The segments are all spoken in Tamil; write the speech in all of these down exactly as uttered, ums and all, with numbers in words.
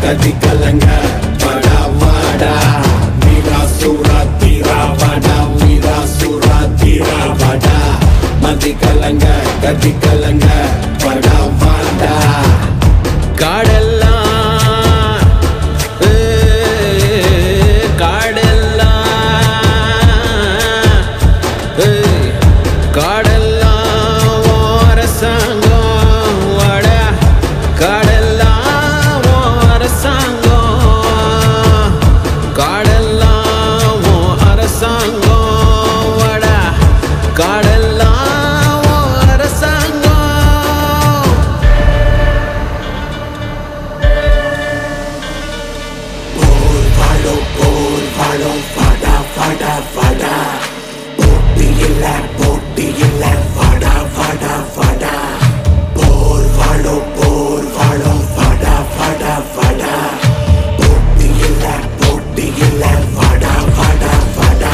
கதி கலங்க வடா வாடா வீரா சூரா தீரா வடா வீரா சூரா தீரா வடா மதி கலங்க கதி கலங்க வடா வாடா காடெல்லாம் காடெல்லாம் காடெல்லாம் அரசாங்கம் வடா காடெல்லாம் அரசாங்கம் காடெல்லாம் அரசாங்கம் வடா காடெல்லாம் அரசாங்கம் போர் வாழோ போர் வாழோ வாடா வாடா வாடா போட்டி இல்ல போட்டி இல்ல வாடா வாடா வாடா போர் வாழோ போர் வாழோ வாடா வாடா வாடா போட்டி இல்ல போட்டி இல்ல வாடா வாடா வாடா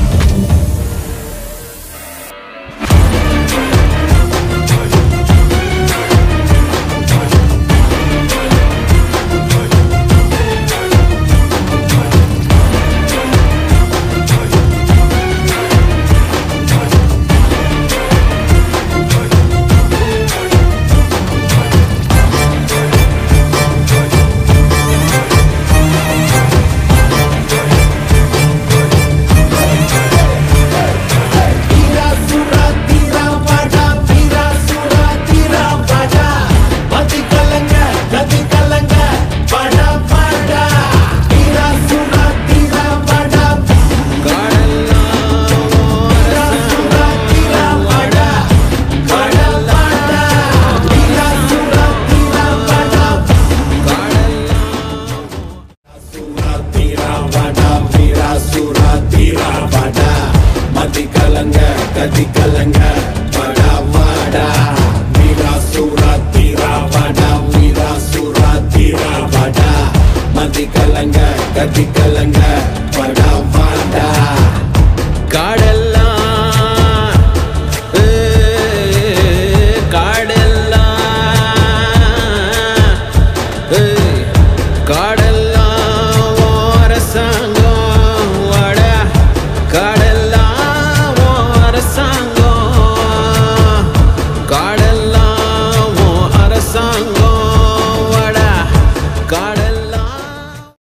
மதி கலங்க கதி கலங்க வடா வாடா வீரா சூரா தீரா வடா வீரா சூரா தீரா வடா மதி கலங்க கதி கலங்க